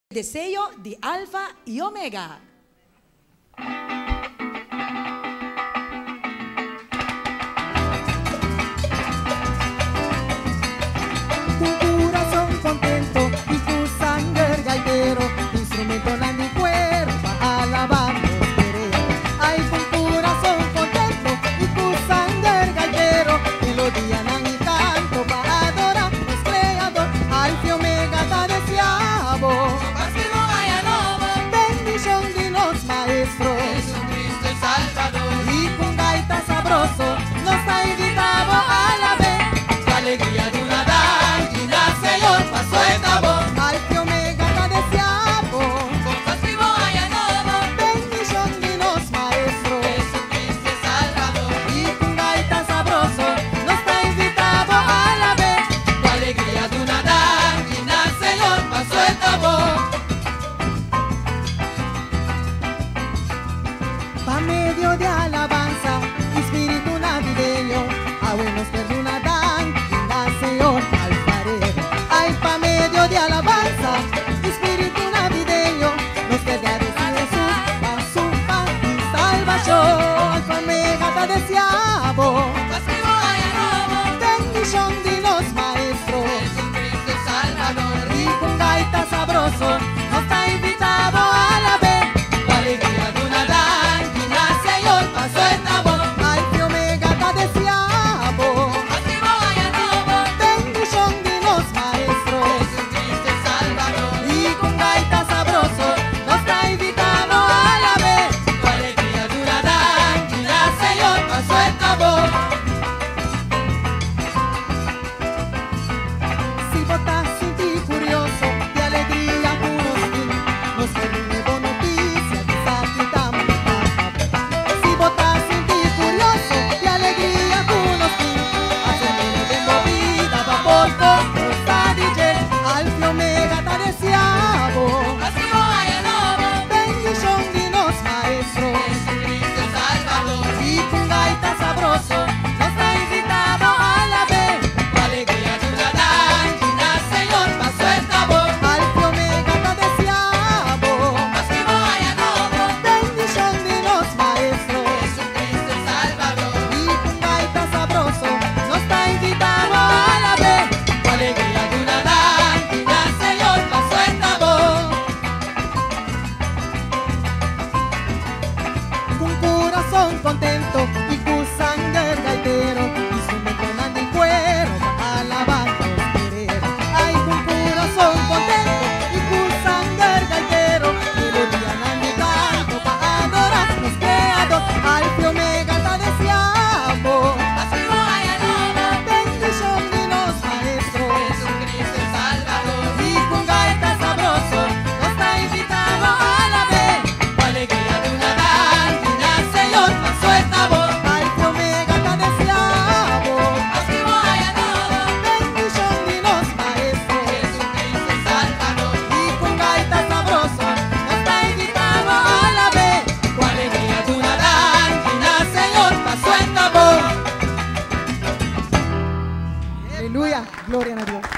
de sello de Alfa y Omega. Tu corazón contento y tu sangre gaitero, instrumento en mi cuerpo para alabarnos querer. Ay, con corazón contento y tu sangre gaitero, melodía en mi canto para adorar nuestro creador. Alfa y Omega te deseamos, bendición de los maestros, Jesucristo el Salvador, y con gaita sabroso nos ha invitado a la vez. la alegría de una danza, Señor pasó esta voz. Alfa y Omega te deseamos, Cosas vivo allá nuevo, bendición de los maestros, Jesucristo el Salvador, y con gaita sabroso nos ha invitado a la vez. la alegría de una danza, Señor pasó esta voz. Pa' medio de alabanza, espíritu navideño, a buenos que una danza, Señor alfarero. Ay, pa' medio de alabanza, espíritu navideño, nos queda decir Jesús, pa' su paz y salvación. Pa' Omega te deseamos, Cosas vivo allá nuevo, bendición de los maestros, Jesucristo el Salvador, y con gaita sabroso nos ha invitado a la vez. la alegría de una danza, Señor pasó esta voz. Alfa y Omega te deseamos, Cosas vivo allá nuevo, bendición de los maestros, Jesucristo el Salvador, y con gaita sabroso nos ha invitado a la vez. la alegría de una danza, Señor pasó esta voz. Si votas sin ti curioso, de alegría puros fin, nos nueva noticia que saquitamos. Si votas sin ti curioso, de alegría puros fin, hacemos de movida, va por cosa DJ. Alfa y Omega te deseamos, Cosas vivo allá nuevo, bendición de los maestros, Jesucristo el Salvador, y con gaita sabroso nos ha invitado a la vez. la alegría de una danza, Señor pasó esta voz. Alfa y Omega te deseamos, Cosas vivo allá nuevo, bendición de los maestros, Jesucristo el Salvador, y con gaita sabroso nos ha invitado a la vez. la alegría de una danza, Señor pasó esta voz. Con corazón contento y con sangre gaitero, instrumento en el cuero para alabarnos querer. Ay, con corazón contento y con sangre gaitero, melodía en mi canto para adorarnos creador. Alfa y Omega te deseamos, Cosas vivo allá nuevo, bendición de los maestros, Jesucristo el Salvador, y con gaita sabroso nos ha invitado a la vez. la alegría de una danza, Señor pasó esta voz. Alfa y Omega te deseamos, Cosas vivo allá nuevo, bendición de los maestros, Jesucristo el Salvador, y con gaita sabroso nos ha invitado a la vez. la alegría de una danza, Señor pasó esta voz. Aleluya, gloria a Dios.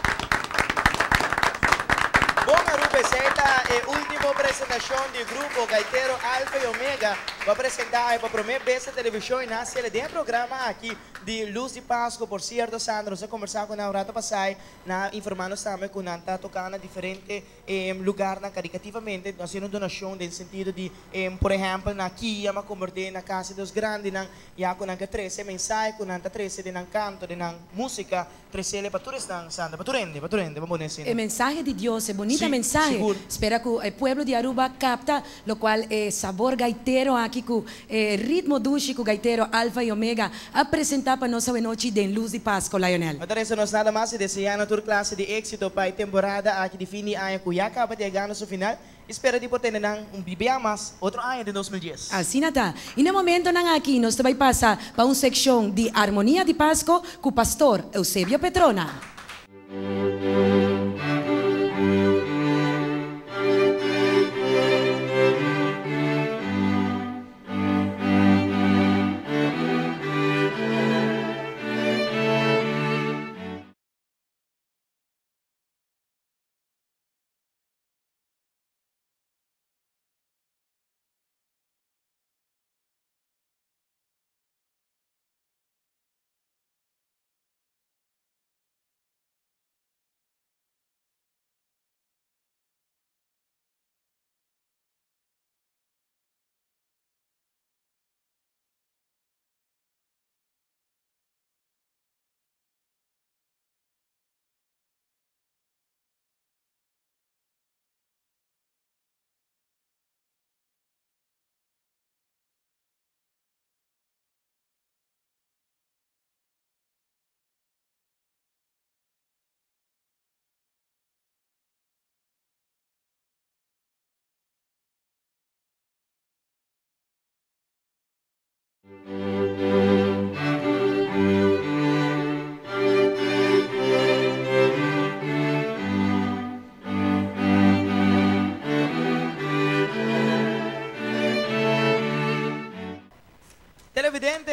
Bom, esta é a última apresentação do grupo Gaiteiro Alfa e Omega. Vou apresentar para a primeira vez na televisão e na série de programa aqui de Luz de Páscoa. Por certo, Sandro, nós conversamos com a Rata Passai, informando também que nós está tocando em diferentes lugares caricativamente, fazendo donação no sentido de, por exemplo, na Kia, ma converter na Casa dos Grandes, já com a 13 mensagem, com a 13 de canto, de música, 13 para todos, Sandro, para turende, vamos dizer. El mensaje de Dios, el bonito Sí, mensaje. seguro. Espera que el pueblo de Aruba capta, lo cual sabor gaitero aquí, ritmo dúchico gaitero Alfa y Omega, a presentar para nossa noite de Luz de Páscoa, Lionel. Adesso nós nada mais desejando a tua classe de êxito para a temporada aqui de fim de ano que já acaba de chegar no seu final. Espero de poder ter bibia mais outro ano de 2010. Assim está. E no momento nang aqui, nós vai passar para uma secção de harmonia de Páscoa com o pastor Eusebio Petrona.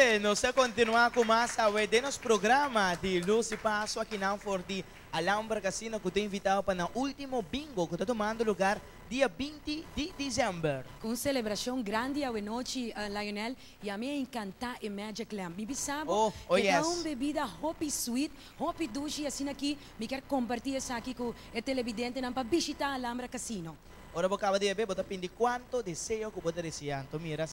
bebê, nós vamos continuar com mais de nosso programa de Luz e Passo aqui na Forti Alhambra Casino, que tem invitado para o último bingo, que está tomando lugar dia 20 de dezembro. Com celebração grande à noite, Lionel, e a mim encanta a Magic Lamp. Bibi sabe que yes. é uma bebida hoppy sweet, hoppy doce, assim aqui, me quer compartilhar isso aqui com o televidente para visitar a Alhambra Casino. Ora, acaba de ver, bota pindi quanto desejo que pode desejar. Mira,